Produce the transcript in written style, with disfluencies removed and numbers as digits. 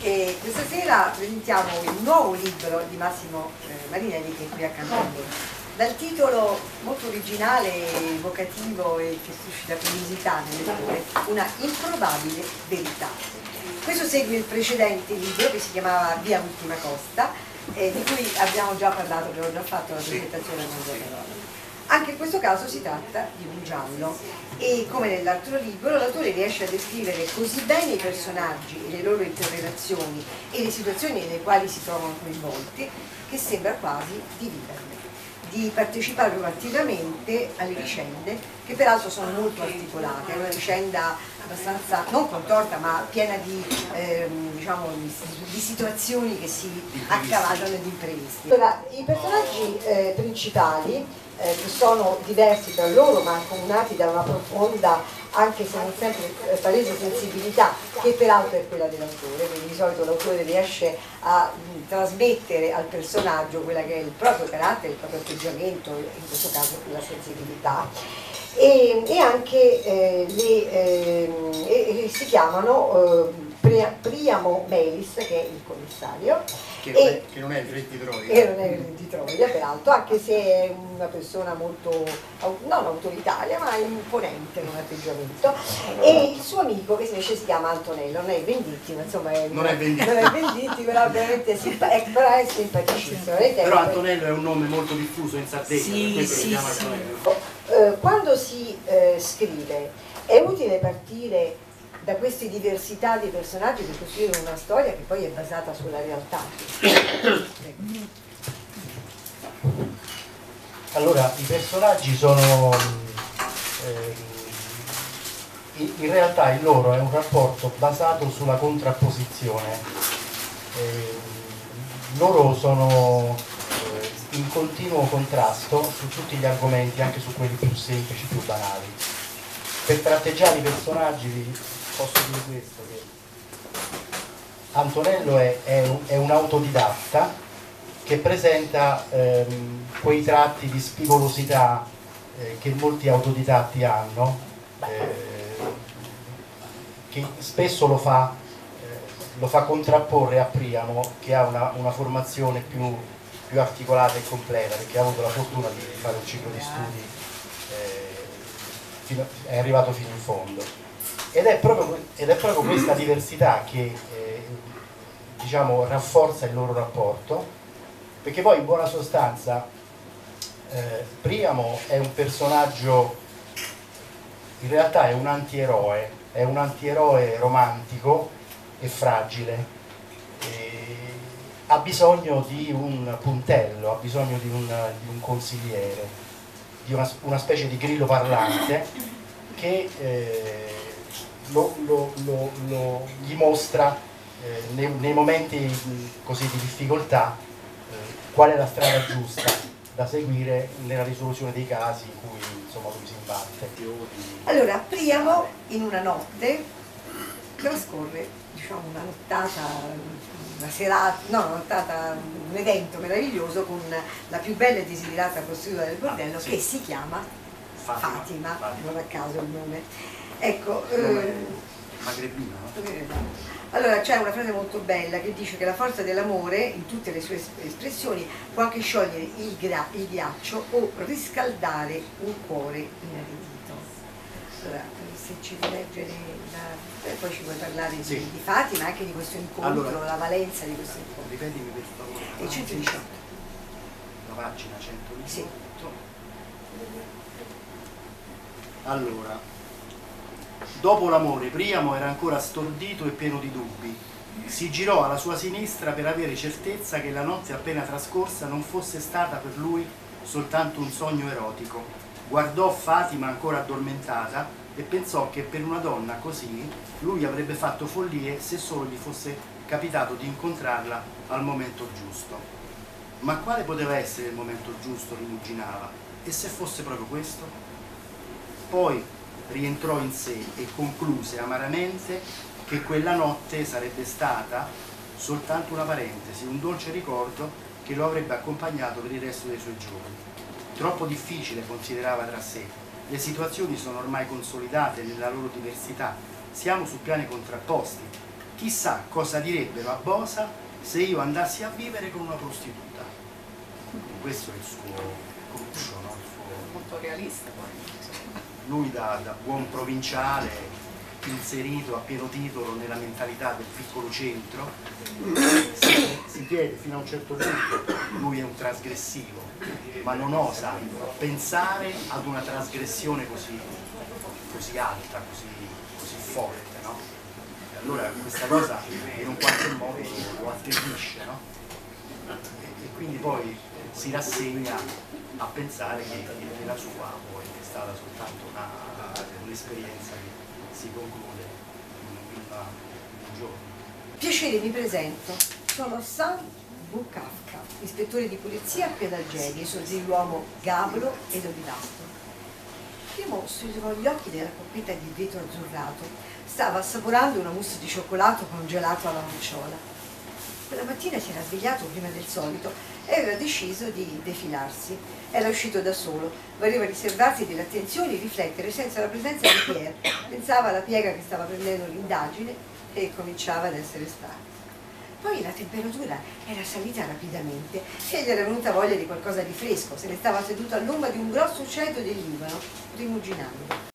E questa sera presentiamo il nuovo libro di Massimo Marinelli, che è qui accanto a me, dal titolo molto originale, evocativo e che suscita curiosità nel lettore, Una improbabile verità. Questo segue il precedente libro che si chiamava Via Ultima Costa, di cui abbiamo già parlato, abbiamo già fatto la presentazione a Monza. Anche in questo caso si tratta di un giallo e, come nell'altro libro, l'autore riesce a descrivere così bene i personaggi e le loro interrelazioni e le situazioni nelle quali si trovano coinvolti che sembra quasi di viverle, di partecipare proprio attivamente alle vicende, che peraltro sono molto articolate. È una vicenda abbastanza, non contorta, ma piena di, diciamo, di situazioni che si accavallano ed imprevisti. Allora, i personaggi principali, che sono diversi tra loro ma accomunati da una profonda, anche se non sempre palese, sensibilità, che peraltro è quella dell'autore, quindi di solito l'autore riesce a trasmettere al personaggio quella che è il proprio carattere, il proprio atteggiamento, in questo caso la sensibilità. E anche si chiamano Priamo Melis, che è il commissario, che non è il re di Troia. Che non è il re di Troia, peraltro, anche se è una persona molto, non autoritaria, ma imponente in un atteggiamento. E il suo amico, che invece si chiama Antonello, non è Venditti, ma insomma non è Venditti, però veramente è simpaticissimo. Però Antonello è un nome molto diffuso in Sardegna, sì, per questo si chiama sì. Antonello. Quando si scrive è utile partire da queste diversità di personaggi per costruire una storia che poi è basata sulla realtà. Allora, i personaggi sono in realtà il loro è un rapporto basato sulla contrapposizione. Loro sono in continuo contrasto su tutti gli argomenti, anche su quelli più semplici, più banali. Per tratteggiare i personaggi posso dire questo, che Antonello è un autodidatta che presenta quei tratti di spigolosità che molti autodidatti hanno, che spesso lo fa contrapporre a Priamo, che ha una formazione più articolata e completa, perché ha avuto la fortuna di fare un ciclo di studi, è arrivato fino in fondo. Ed è proprio questa diversità che diciamo, rafforza il loro rapporto, perché poi in buona sostanza Priamo è un personaggio, in realtà è un antieroe romantico e fragile, ha bisogno di un puntello, ha bisogno di un consigliere, di una specie di grillo parlante che gli mostra nei momenti così di difficoltà qual è la strada giusta da seguire nella risoluzione dei casi in cui insomma lui si imbatte. Allora, Priamo in una notte trascorre, diciamo, una nottata, una serata, no, una nottata, un evento meraviglioso con la più bella e desiderata prostituta del bordello, che si chiama Fatima, non a caso il nome. Ecco, Magrebina, no? Allora c'è una frase molto bella che dice che la forza dell'amore, in tutte le sue espressioni, può anche sciogliere il ghiaccio o riscaldare un cuore inaridito. Allora, se ci devi leggere poi ci puoi parlare di Fatima, anche di questo incontro, allora, la valenza di questo incontro. Ripetimi per favore. E 118. La pagina 118. Sì. Allora, dopo l'amore, Priamo era ancora stordito e pieno di dubbi. Si girò alla sua sinistra per avere certezza che la notte appena trascorsa non fosse stata per lui soltanto un sogno erotico. Guardò Fatima ancora addormentata e pensò che per una donna così lui avrebbe fatto follie se solo gli fosse capitato di incontrarla al momento giusto. Ma quale poteva essere il momento giusto, rimuginava? E se fosse proprio questo? Poi rientrò in sé e concluse amaramente che quella notte sarebbe stata soltanto una parentesi, un dolce ricordo che lo avrebbe accompagnato per il resto dei suoi giorni. Troppo difficile, considerava tra sé. Le situazioni sono ormai consolidate nella loro diversità, siamo su piani contrapposti. Chissà cosa direbbero a Bosa se io andassi a vivere con una prostituta. Questo è il suo cruccio, no? Molto realista poi. Lui da buon provinciale, inserito a pieno titolo nella mentalità del piccolo centro, si chiede fino a un certo punto, lui è un trasgressivo, ma non osa pensare ad una trasgressione così alta, così forte, no? E allora questa cosa in un qualche modo lo atterrisce, no? E quindi poi si rassegna a pensare che la sua poi è stata soltanto un'esperienza che si conclude in un giorno. Piacere, mi presento. Sono Sam Bukavka, ispettore di polizia a Piedalgeri, e sorriluomo Gabro ed Olivastro. Primo strisciò gli occhi della coppetta di vetro azzurrato. Stava assaporando una mousse di cioccolato con gelato alla nocciola. Quella mattina si era svegliato prima del solito e aveva deciso di defilarsi. Era uscito da solo, voleva riservarsi delle attenzioni e riflettere senza la presenza di Pierre. Pensava alla piega che stava prendendo l'indagine e cominciava ad essere stanco. Poi la temperatura era salita rapidamente e gli era venuta voglia di qualcosa di fresco. Se ne stava seduto all'ombra di un grosso ceto del Libano, rimuginando.